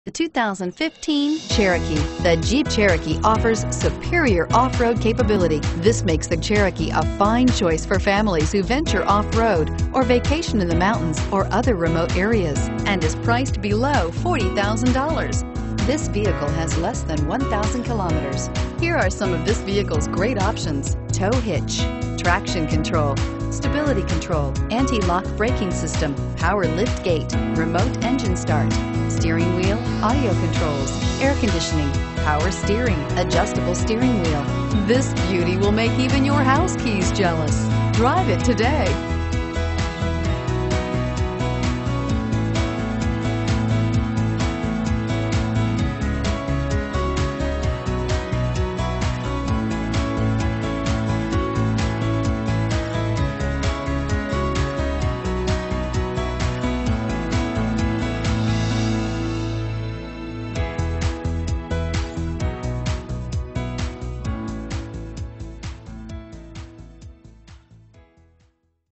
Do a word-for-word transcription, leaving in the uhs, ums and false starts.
The two thousand fifteen Cherokee. The Jeep Cherokee offers superior off-road capability. This makes the Cherokee a fine choice for families who venture off-road or vacation in the mountains or other remote areas, and is priced below forty thousand dollars. This vehicle has less than one thousand kilometers. Here are some of this vehicle's great options: tow hitch, traction control, stability control, anti-lock braking system, power lift gate, remote engine start, steering wheel audio controls, air conditioning, power steering, adjustable steering wheel. This beauty will make even your house keys jealous. Drive it today.